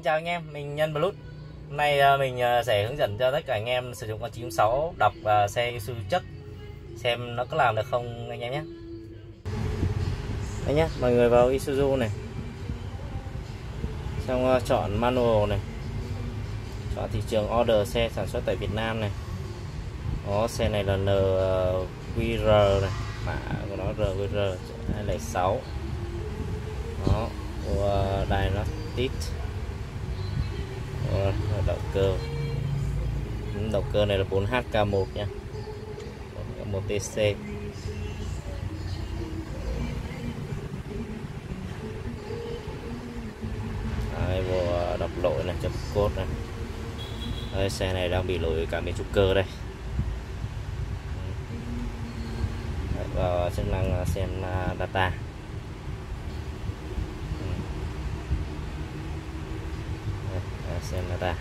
Chào anh em, mình Nhân Blues. Hôm nay mình sẽ hướng dẫn cho tất cả anh em sử dụng con 946 đọc xe Isuzu chất xem nó có làm được không anh em nhé. Đây nhé, mọi người vào Isuzu này, xong chọn manual này, chọn thị trường order xe sản xuất tại Việt Nam này. Đó, xe này là NQR này, mã của nó RQR 206. Đó, của Dynastic. Động cơ này là 4HK1 nha, 1TC. Đây, bộ đọc lỗi này, chấm code này. Đây, xe này đang bị lỗi cảm biến trục cơ đây. Đấy, vào chức năng xem data. Đây, xem data.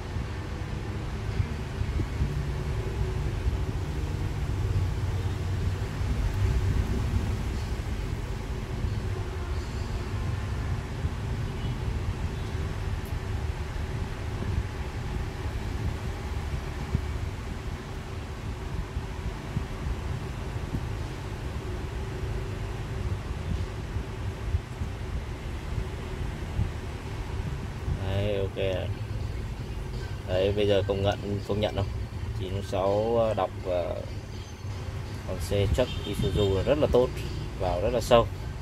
Ok. Đấy, bây giờ công nhận không? 96 đọc con xe chất Isuzu rất là tốt, vào rất là sâu.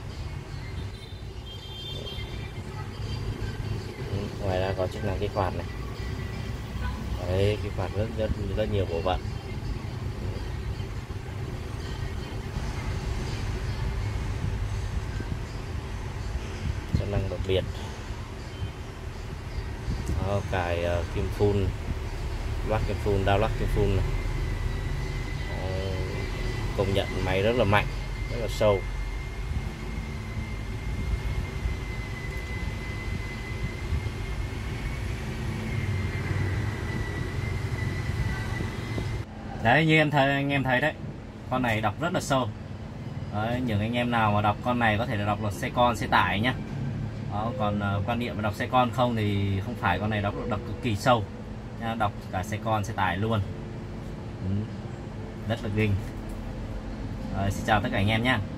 Ngoài ra có chức năng kích hoạt này. Đấy, kích hoạt rất nhiều bộ phận. Chức năng đặc biệt. Đó, cài kim phun, lắc kim phun, đao lắc kim phun này. Công nhận máy rất là mạnh, rất là sâu. Đấy, như anh em thấy đấy, con này đọc rất là sâu. Đấy, những anh em nào mà đọc con này có thể là đọc là xe con, xe tải nhá. Đó, còn quan niệm mà đọc xe con không thì không phải, con này đọc cực kỳ sâu nha, đọc cả xe con, xe tải luôn. Rất là kinh. Xin chào tất cả anh em nhé.